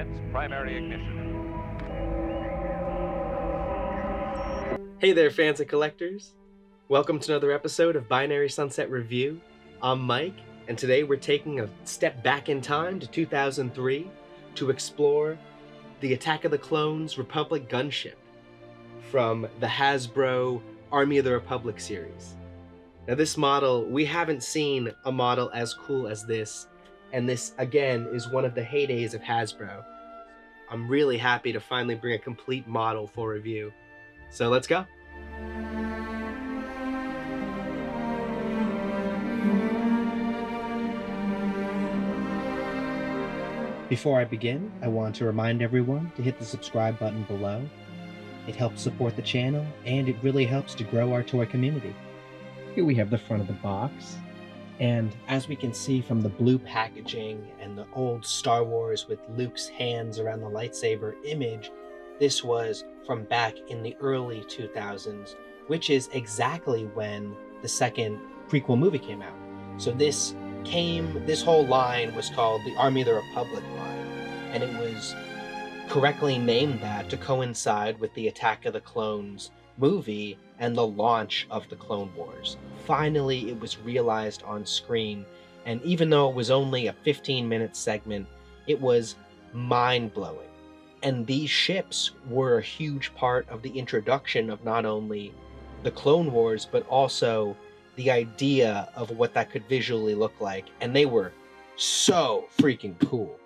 Commence primary ignition. Hey there, fans and collectors. Welcome to another episode of Binary Sunset Review. I'm Mike, and today we're taking a step back in time to 2003 to explore the Attack of the Clones Republic Gunship from the Hasbro Army of the Republic series. Now this model, we haven't seen a model as cool as this, and this again is one of the heydays of Hasbro. I'm really happy to finally bring a complete model for review. So let's go. Before I begin, I want to remind everyone to hit the subscribe button below. It helps support the channel, and it really helps to grow our toy community. Here we have the front of the box, and as we can see from the blue packaging and the old Star Wars with Luke's hands around the lightsaber image, this was from back in the early 2000s, which is exactly when the second prequel movie came out. So this whole line was called the Army of the Republic line, and it was correctly named that to coincide with the Attack of the Clones movie and the launch of the Clone Wars. Finally, it was realized on screen, and even though it was only a 15-minute segment, it was mind-blowing. And these ships were a huge part of the introduction of not only the Clone Wars, but also the idea of what that could visually look like. And they were so freaking cool.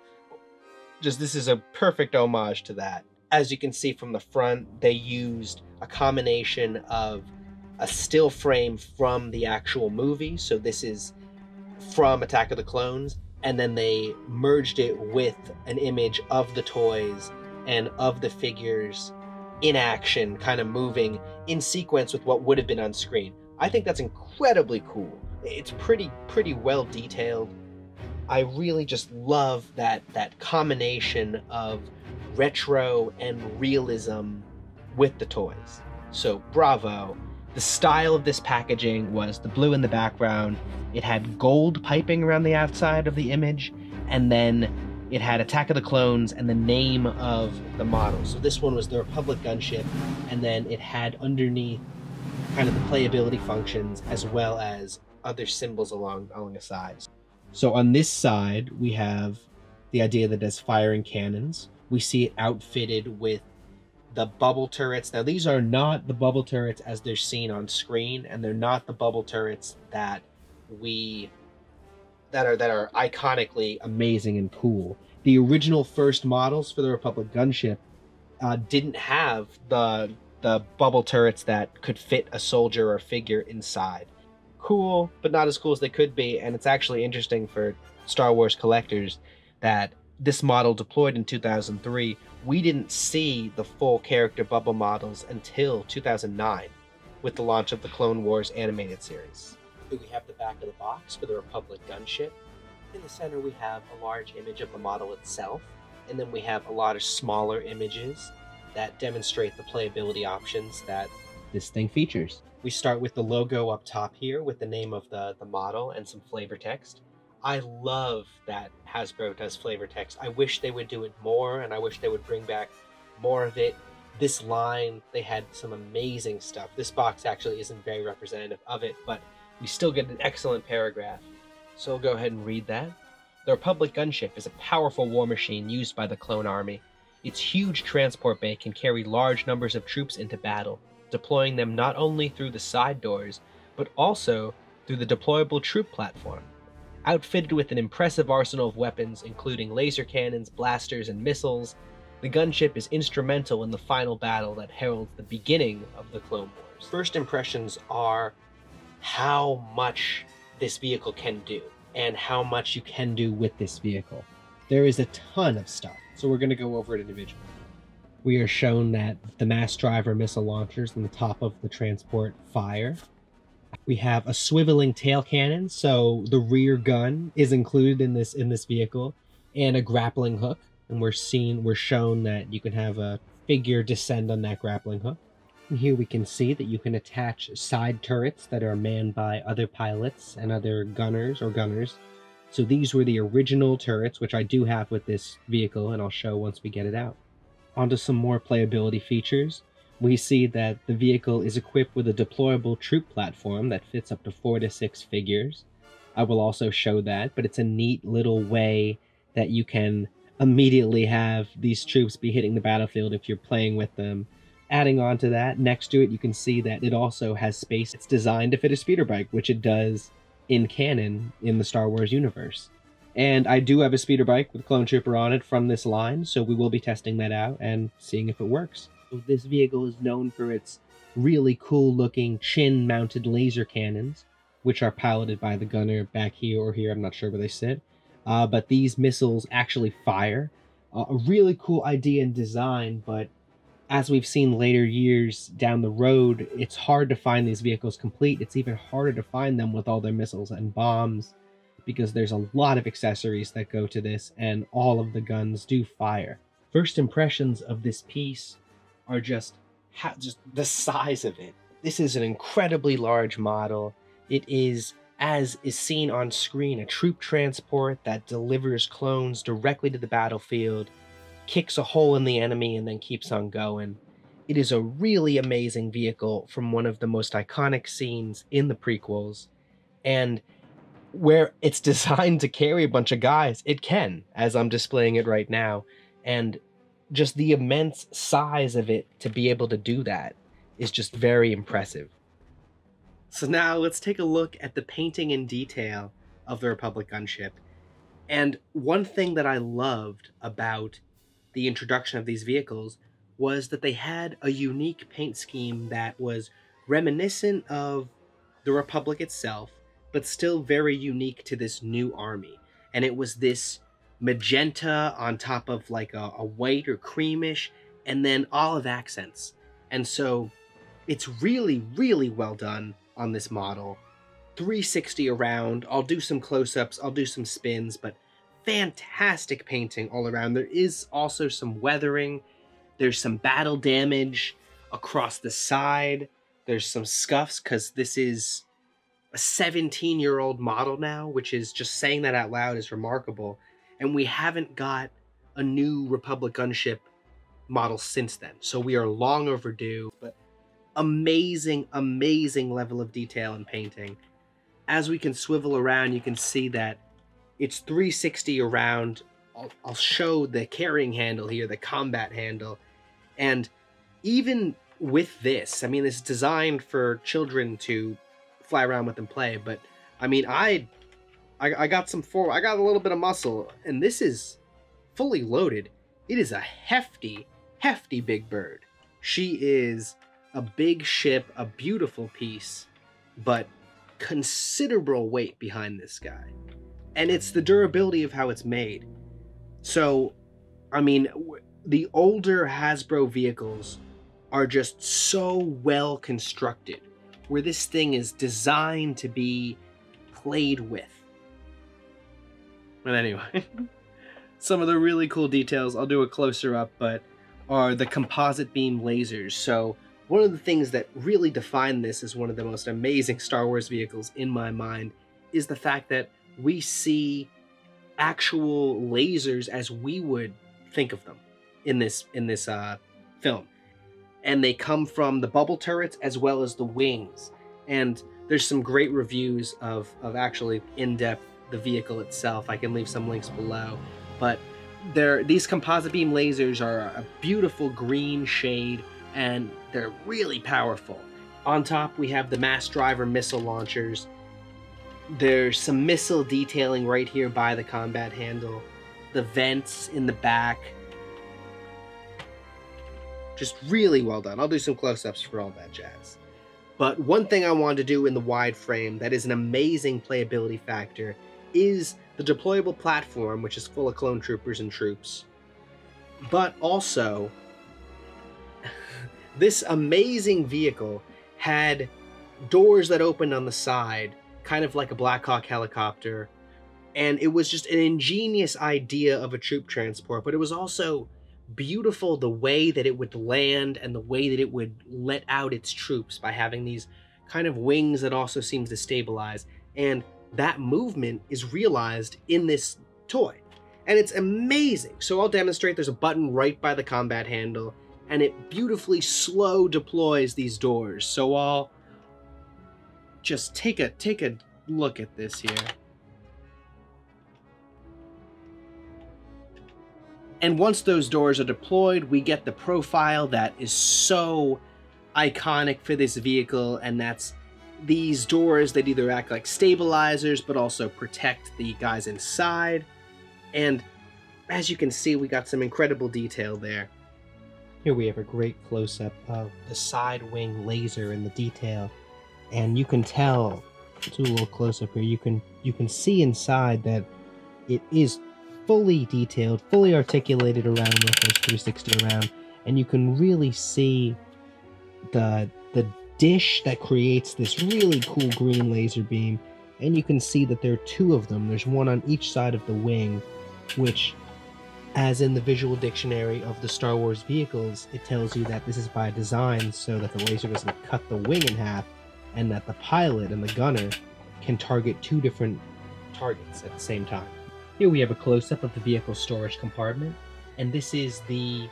This is a perfect homage to that. As you can see from the front, they used a combination of a still frame from the actual movie. So this is from Attack of the Clones. And then they merged it with an image of the toys and of the figures in action, kind of moving in sequence with what would have been on screen. I think that's incredibly cool. It's pretty well detailed. I really just love that combination of retro and realism with the toys. So bravo. The style of this packaging was the blue in the background. It had gold piping around the outside of the image, and then it had Attack of the Clones and the name of the model. So this one was the Republic Gunship, and then it had underneath kind of the playability functions as well as other symbols along the sides. So on this side, we have the idea that it has firing cannons. We see it outfitted with the bubble turrets. Now these are not the bubble turrets as they're seen on screen, and they're not the bubble turrets that are iconically amazing and cool. The original first models for the Republic Gunship didn't have the bubble turrets that could fit a soldier or figure inside. Cool, but not as cool as they could be, and it's actually interesting for Star Wars collectors that this model deployed in 2003, we didn't see the full character bubble models until 2009 with the launch of the Clone Wars animated series. We have the back of the box for the Republic Gunship. In the center we have a large image of the model itself, and then we have a lot of smaller images that demonstrate the playability options that this thing features. We start with the logo up top here with the name of the model and some flavor text. I love that Hasbro does flavor text. I wish they would do it more, and I wish they would bring back more of it. This line, they had some amazing stuff. This box actually isn't very representative of it, but we still get an excellent paragraph. So we'll go ahead and read that. The Republic Gunship is a powerful war machine used by the Clone Army. Its huge transport bay can carry large numbers of troops into battle, deploying them not only through the side doors, but also through the deployable troop platform. Outfitted with an impressive arsenal of weapons, including laser cannons, blasters, and missiles, the gunship is instrumental in the final battle that heralds the beginning of the Clone Wars. First impressions are how much this vehicle can do, and how much you can do with this vehicle. There is a ton of stuff, so we're going to go over it individually. We are shown that the mass driver missile launchers on the top of the transport fire. We have a swiveling tail cannon, so the rear gun is included in this vehicle, and a grappling hook. And we're shown that you can have a figure descend on that grappling hook. And here we can see that you can attach side turrets that are manned by other pilots and other gunners. So these were the original turrets, which I do have with this vehicle, and I'll show once we get it out. Onto some more playability features. We see that the vehicle is equipped with a deployable troop platform that fits up to 4 to 6 figures. I will also show that, but it's a neat little way that you can immediately have these troops be hitting the battlefield if you're playing with them. Adding on to that, next to it, you can see that it also has space. It's designed to fit a speeder bike, which it does in canon in the Star Wars universe. And I do have a speeder bike with Clone Trooper on it from this line, so we will be testing that out and seeing if it works. So this vehicle is known for its really cool looking chin mounted laser cannons, which are piloted by the gunner back here or here, I'm not sure where they sit. But these missiles actually fire. A really cool idea and design, but as we've seen later years down the road, it's hard to find these vehicles complete. It's even harder to find them with all their missiles and bombs, because there's a lot of accessories that go to this, and all of the guns do fire. First impressions of this piece are just the size of it. This is an incredibly large model. It is, as is seen on screen, a troop transport that delivers clones directly to the battlefield, kicks a hole in the enemy, and then keeps on going. It is a really amazing vehicle from one of the most iconic scenes in the prequels, and where it's designed to carry a bunch of guys, it can, as I'm displaying it right now, and just the immense size of it to be able to do that is just very impressive. So now let's take a look at the painting and detail of the Republic Gunship. And one thing that I loved about the introduction of these vehicles was that they had a unique paint scheme that was reminiscent of the Republic itself, but still very unique to this new army. And it was this magenta on top of like a white or creamish, and then olive accents. And so it's really, really well done on this model. 360 around. I'll do some close-ups, I'll do some spins, but fantastic painting all around. There is also some weathering. There's some battle damage across the side. There's some scuffs because this is a 17-year-old model now, which is, just saying that out loud is remarkable. And we haven't got a new Republic Gunship model since then. So we are long overdue, but amazing, amazing level of detail and painting. As we can swivel around, you can see that it's 360 around. I'll show the carrying handle here, the combat handle. And even with this, I mean, it's designed for children to fly around with and play, but I mean, I got I got a little bit of muscle, and this is fully loaded. It is a hefty, hefty big bird. She is a big ship, a beautiful piece, but considerable weight behind this guy. And it's the durability of how it's made. So, I mean, the older Hasbro vehicles are just so well constructed, where this thing is designed to be played with. But anyway, some of the really cool details, I'll do a closer up, but are the composite beam lasers. So one of the things that really define this as one of the most amazing Star Wars vehicles in my mind is the fact that we see actual lasers as we would think of them in this film. And they come from the bubble turrets as well as the wings. And there's some great reviews of actually in-depth the vehicle itself. I can leave some links below. But these composite beam lasers are a beautiful green shade, and they're really powerful. On top, we have the mass driver missile launchers. There's some missile detailing right here by the combat handle. The vents in the back. Just really well done. I'll do some close-ups for all that jazz. But one thing I wanted to do in the wide frame that is an amazing playability factor is the deployable platform, which is full of clone troopers and troops. But also, this amazing vehicle had doors that opened on the side, kind of like a Black Hawk helicopter. And it was just an ingenious idea of a troop transport, but it was also beautiful the way that it would land and the way that it would let out its troops by having these kind of wings that also seems to stabilize. And that movement is realized in this toy. And it's amazing. So I'll demonstrate. There's a button right by the combat handle, and it beautifully slow deploys these doors. So I'll just take a look at this here. And once those doors are deployed, we get the profile that is so iconic for this vehicle, and that's these doors that either act like stabilizers but also protect the guys inside. And as you can see, we got some incredible detail there. Here we have a great close-up of the side wing laser and the detail, and you can tell, do a little close-up here, you can see inside that it is fully detailed, fully articulated around with those 360 around, and you can really see the dish that creates this really cool green laser beam, and you can see that there are two of them. There's one on each side of the wing, which, as in the visual dictionary of the Star Wars vehicles, it tells you that this is by design so that the laser doesn't cut the wing in half, and that the pilot and the gunner can target two different targets at the same time. Here we have a close-up of the vehicle storage compartment, and this is the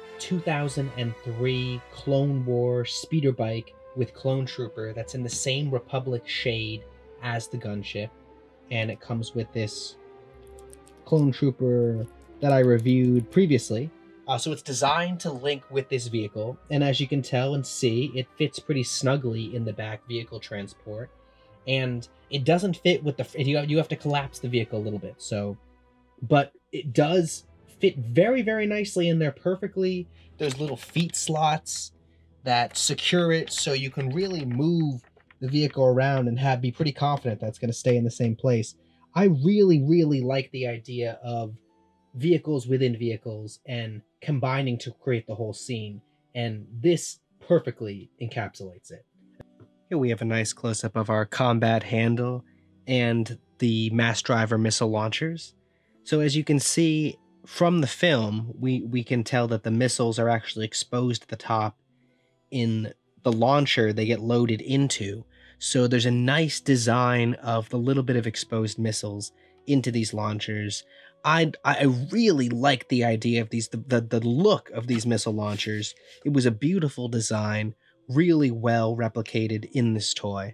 2003 Clone War speeder bike with Clone Trooper that's in the same Republic shade as the gunship, and it comes with this Clone Trooper that I reviewed previously. So it's designed to link with this vehicle, and as you can tell and see, it fits pretty snugly in the back vehicle transport. And it doesn't fit with the... You have to collapse the vehicle a little bit, so... But it does fit very, very nicely in there perfectly. There's little feet slots that secure it, so you can really move the vehicle around and be pretty confident that's going to stay in the same place. I really, really like the idea of vehicles within vehicles and combining to create the whole scene, and this perfectly encapsulates it. Here we have a nice close-up of our combat handle and the mass driver missile launchers. So as you can see from the film, we can tell that the missiles are actually exposed at the top in the launcher they get loaded into. So there's a nice design of the little bit of exposed missiles into these launchers. I really like the idea of these, the look of these missile launchers. It was a beautiful design, really well replicated in this toy.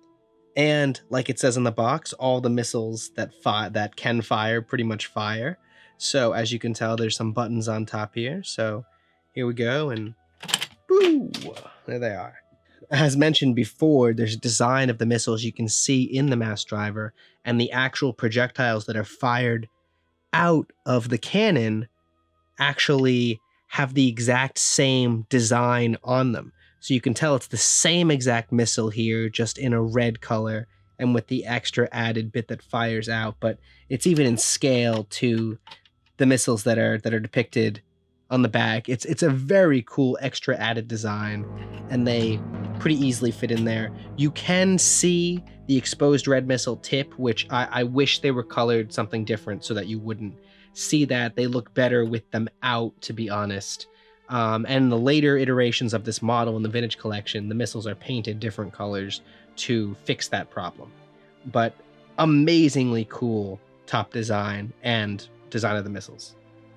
And like it says in the box, all the missiles that can fire pretty much fire. So as you can tell, there's some buttons on top here. So here we go, and boo, there they are. As mentioned before, there's a design of the missiles you can see in the mass driver, and the actual projectiles that are fired out of the cannon actually have the exact same design on them. So you can tell it's the same exact missile here, just in a red color and with the extra added bit that fires out, but it's even in scale to the missiles that are depicted on the back. It's a very cool extra added design, and they pretty easily fit in there. You can see the exposed red missile tip, which I wish they were colored something different so that you wouldn't see that. They look better with them out, to be honest. And the later iterations of this model in the Vintage Collection, the missiles are painted different colors to fix that problem. But amazingly cool top design and design of the missiles.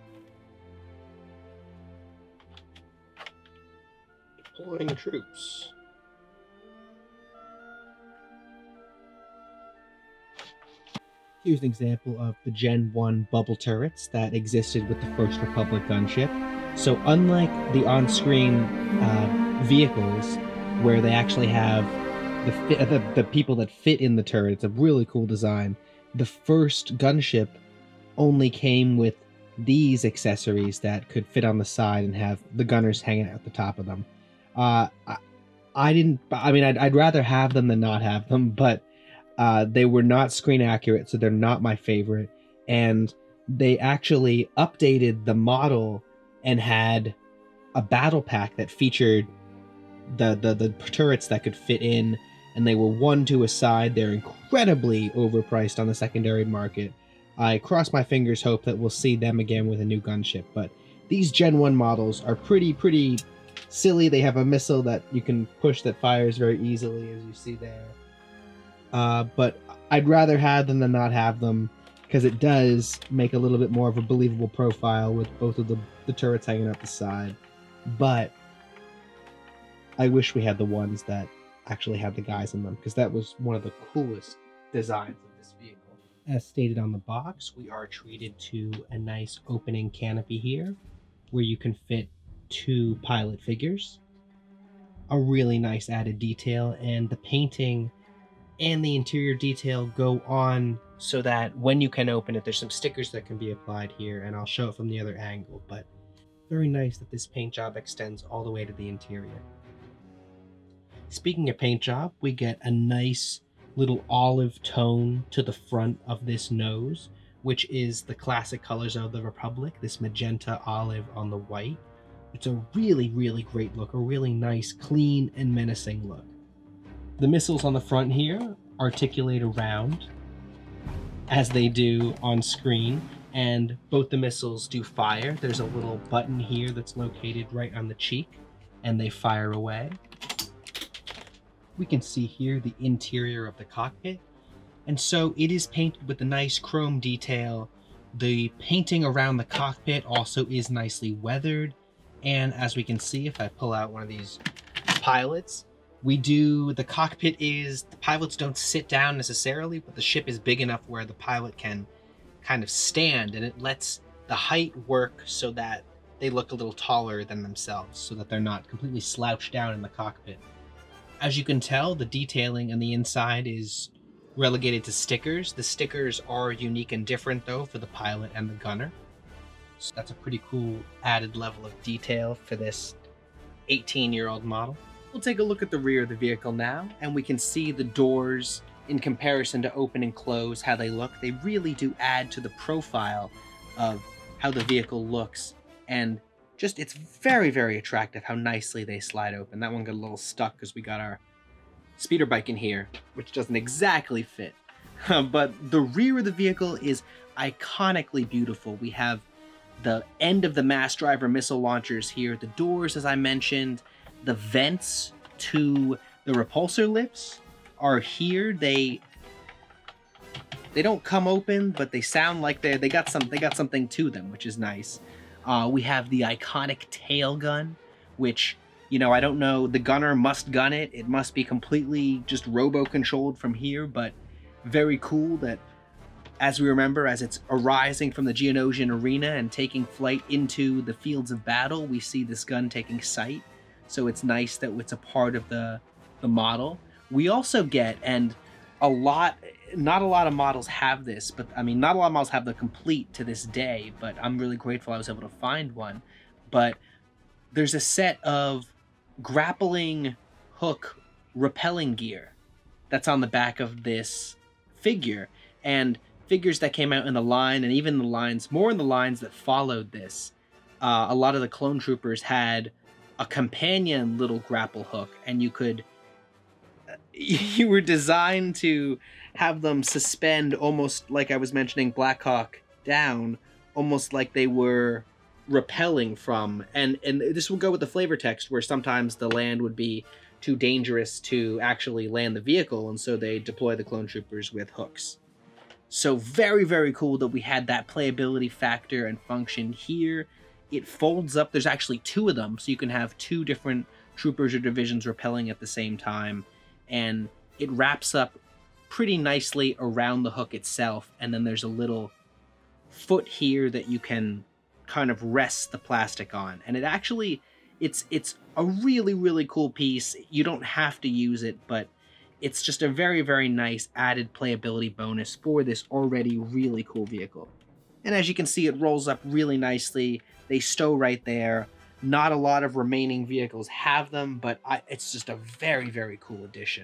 Deploying troops. Here's an example of the Gen 1 bubble turrets that existed with the first Republic gunship. So unlike the on-screen vehicles, where they actually have the people that fit in the turret, it's a really cool design. The first gunship only came with these accessories that could fit on the side and have the gunners hanging out at the top of them. I'd rather have them than not have them, but they were not screen accurate, so they're not my favorite. And they actually updated the model and had a battle pack that featured the turrets that could fit in, and they were one to a side. They're incredibly overpriced on the secondary market. I cross my fingers, hope that we'll see them again with a new gunship, but these Gen 1 models are pretty silly. They have a missile that you can push that fires very easily, as you see there. but I'd rather have them than not have them, because it does make a little bit more of a believable profile with both of the turrets hanging out the side. But I wish we had the ones that actually had the guys in them, because that was one of the coolest designs of this vehicle. As stated on the box, we are treated to a nice opening canopy here, where you can fit 2 pilot figures. A really nice added detail, and the painting and the interior detail go on so that when you can open it, there's some stickers that can be applied here, and I'll show it from the other angle, but very nice that this paint job extends all the way to the interior. Speaking of paint job, we get a nice little olive tone to the front of this nose, which is the classic colors of the Republic, this magenta olive on the white. It's a really, really great look, a really nice, clean, and menacing look. The missiles on the front here articulate around, as they do on screen, and both the missiles do fire. There's a little button here that's located right on the cheek, and they fire away. We can see here the interior of the cockpit, and so it is painted with a nice chrome detail. The painting around the cockpit also is nicely weathered, and as we can see, if I pull out one of these pilots, the pilots don't sit down necessarily, but the ship is big enough where the pilot can kind of stand, and it lets the height work so that they look a little taller than themselves, so that they're not completely slouched down in the cockpit. As you can tell, the detailing on the inside is relegated to stickers. The stickers are unique and different though for the pilot and the gunner. So that's a pretty cool added level of detail for this 18-year-old model. We'll take a look at the rear of the vehicle now, and we can see the doors in comparison to open and close, how they look. They really do add to the profile of how the vehicle looks, and just, it's very, very attractive how nicely they slide open. That one got a little stuck because we got our speeder bike in here, which doesn't exactly fit. But the rear of the vehicle is iconically beautiful. We have the end of the mass driver missile launchers here, the doors, as I mentioned, the vents to the repulsor lifts are here. They don't come open, but they sound like they got something to them, which is nice. We have the iconic tail gun, which, you know, I don't know, the gunner must gun it. It must be completely just robo-controlled from here, but very cool that, as we remember, as it's arising from the Geonosian arena and taking flight into the fields of battle, we see this gun taking sight. So it's nice that it's a part of the model. We also get, and not a lot of models have this, but I mean, not a lot of models have the complete to this day, but I'm really grateful I was able to find one. But there's a set of grappling hook rappelling gear that's on the back of this figure, and figures that came out in the line, and even the lines, more in the lines that followed this, a lot of the clone troopers had a companion little grapple hook, and you were designed to have them suspend, almost like I was mentioning Black Hawk Down, almost like they were repelling from, and this will go with the flavor text, where sometimes the land would be too dangerous to actually land the vehicle, and so they deploy the clone troopers with hooks. So very, very cool that we had that playability factor and function here. It folds up, there's actually 2 of them, so you can have 2 different troopers or divisions repelling at the same time, and it wraps up pretty nicely around the hook itself, and then there's a little foot here that you can kind of rest the plastic on, and it actually, it's a really, really cool piece. You don't have to use it, but it's just a very, very nice added playability bonus for this already really cool vehicle. And as you can see, it rolls up really nicely. They stow right there. Not a lot of remaining vehicles have them, but it's just a very, very cool addition.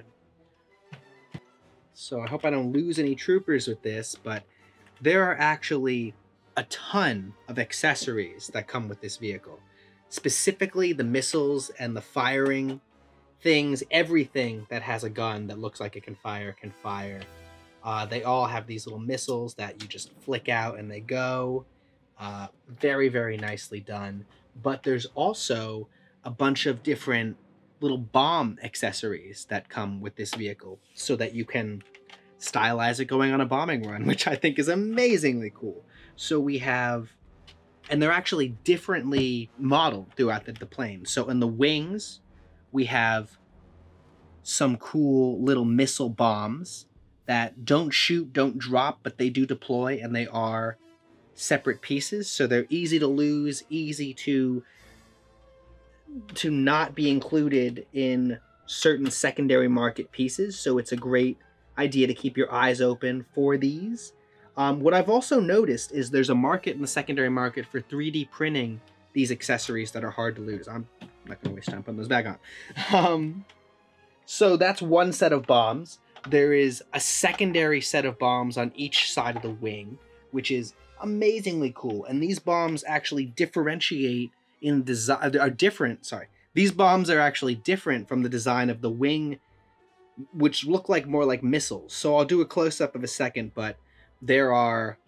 So I hope I don't lose any troopers with this, but there are actually a ton of accessories that come with this vehicle. Specifically the missiles and the firing things, everything that has a gun that looks like it can fire can fire. They all have these little missiles that you just flick out and they go. Very, very nicely done. But there's also a bunch of different little bomb accessories that come with this vehicle so that you can stylize it going on a bombing run, which I think is amazingly cool. So we have, and they're actually differently modeled throughout the plane. So in the wings, we have some cool little missile bombs that don't shoot, don't drop, but they do deploy, and they are separate pieces. So they're easy to lose, easy to not be included in certain secondary market pieces. So it's a great idea to keep your eyes open for these. What I've also noticed is there's a market in the secondary market for 3D printing these accessories that are hard to lose. I'm not going to waste time putting those back on. So that's one set of bombs. There is a secondary set of bombs on each side of the wing, which is amazingly cool. And these bombs actually differentiate in design, are different. Sorry. These bombs are actually different from the design of the wing, which look like more like missiles. So I'll do a close-up of a second, but there are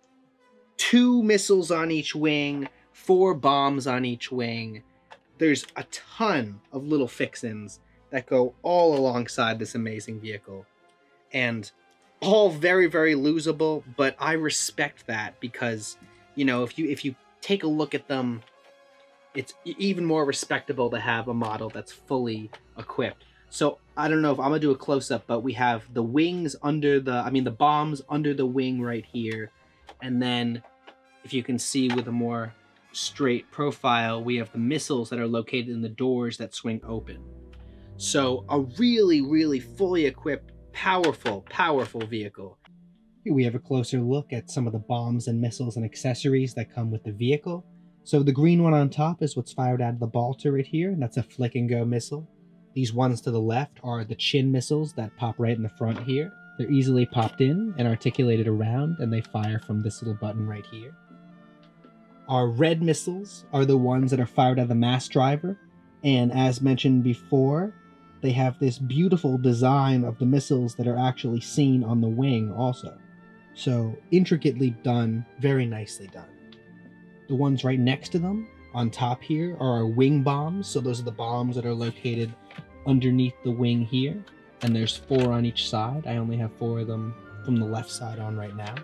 2 missiles on each wing, 4 bombs on each wing. There's a ton of little fixins that go all alongside this amazing vehicle, and all very, very losable. But I respect that because, you know, if you take a look at them, it's even more respectable to have a model that's fully equipped. So I don't know if I'm gonna do a close-up, but we have the wings under the bombs under the wing right here, and then if you can see with a more straight profile, we have the missiles that are located in the doors that swing open. So a really, really fully equipped, powerful vehicle. Here we have a closer look at some of the bombs and missiles and accessories that come with the vehicle. So the green one on top is what's fired out of the bolter right here, and that's a flick and go missile. These ones to the left are the chin missiles that pop right in the front here. They're easily popped in and articulated around, and they fire from this little button right here. Our red missiles are the ones that are fired out of the mass driver, and as mentioned before, they have this beautiful design of the missiles that are actually seen on the wing also. So intricately done, very nicely done. The ones right next to them, on top here, are our wing bombs. So those are the bombs that are located underneath the wing here. And there's 4 on each side. I only have 4 of them from the left side on right now.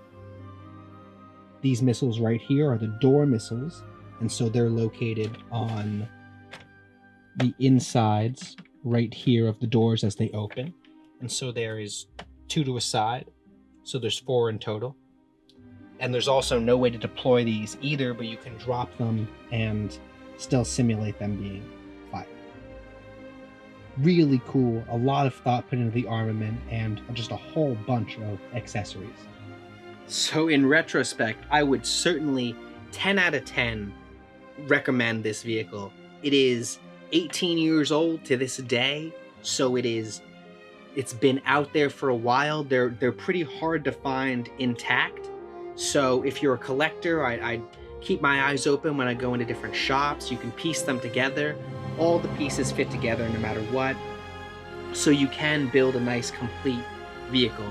These missiles right here are the door missiles. And so they're located on the insides right here of the doors as they open. And so there is 2 to a side. So there's 4 in total. And there's also no way to deploy these either, but you can drop them and still simulate them being fired. Really cool. A lot of thought put into the armament and just a whole bunch of accessories. So in retrospect, I would certainly 10 out of 10 recommend this vehicle. It is 18 years old to this day, so it's been out there for a while. They're pretty hard to find intact. So if you're a collector, I keep my eyes open when I go into different shops. You can piece them together. All the pieces fit together no matter what. So you can build a nice complete vehicle.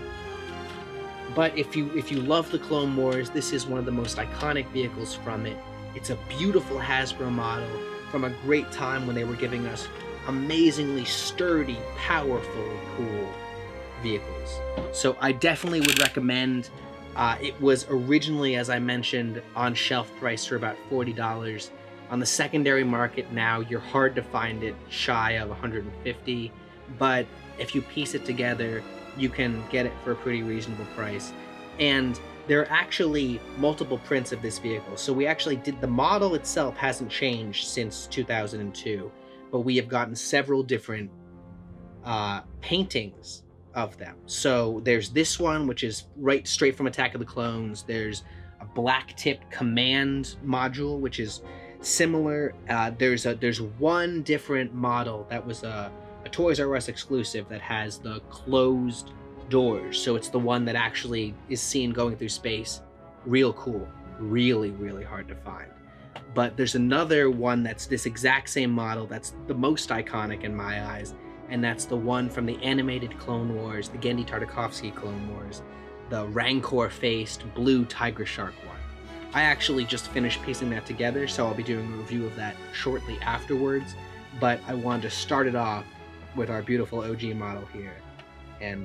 But if you love the Clone Wars, this is one of the most iconic vehicles from it. It's a beautiful Hasbro model from a great time when they were giving us amazingly sturdy, powerful, cool vehicles. So I definitely would recommend. It was originally, as I mentioned, on shelf price for about $40. On the secondary market now, you're hard to find it shy of $150, but if you piece it together, you can get it for a pretty reasonable price. And there are actually multiple prints of this vehicle. So we actually did, the model itself hasn't changed since 2002, but we have gotten several different paintings of them. So there's this one, which is right straight from Attack of the Clones. There's a black-tipped command module, which is similar. There's one different model that was a Toys R Us exclusive that has the closed doors. So it's the one that actually is seen going through space. Real cool. Really, really hard to find. But there's another one that's this exact same model that's the most iconic in my eyes, and that's the one from the animated Clone Wars, the Genndy Tartakovsky Clone Wars, the Rancor-faced blue tiger shark one. I actually just finished piecing that together, so I'll be doing a review of that shortly afterwards, but I wanted to start it off with our beautiful OG model here. And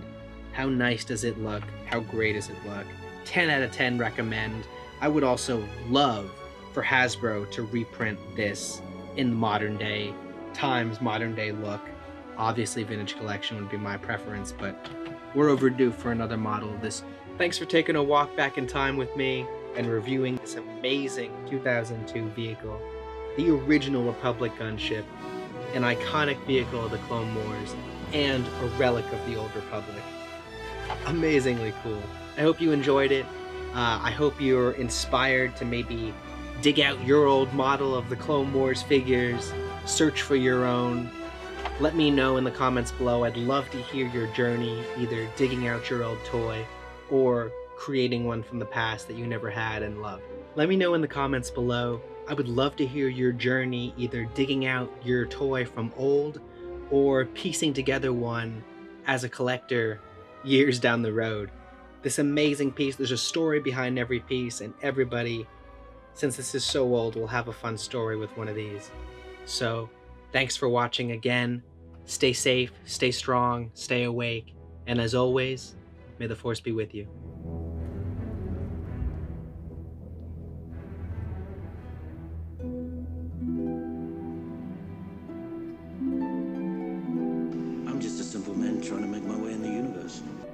How nice does it look? How great does it look? 10 out of 10 recommend. I would also love for Hasbro to reprint this in modern day times, modern day look. Obviously Vintage Collection would be my preference, but we're overdue for another model of this. Thanks for taking a walk back in time with me and reviewing this amazing 2002 vehicle, the original Republic Gunship, an iconic vehicle of the Clone Wars, and a relic of the Old Republic. Amazingly cool. I hope you enjoyed it. I hope you're inspired to maybe dig out your old model of the Clone Wars figures, search for your own. Let me know in the comments below. I'd love to hear your journey, either digging out your old toy or creating one from the past that you never had and loved. Let me know in the comments below. I would love to hear your journey, either digging out your toy from old or piecing together one as a collector years down the road. This amazing piece, there's a story behind every piece, and everybody, since this is so old, will have a fun story with one of these. So, thanks for watching again. Stay safe, stay strong, stay awake, and as always, may the Force be with you. I'm just a simple man trying to make my way in the universe.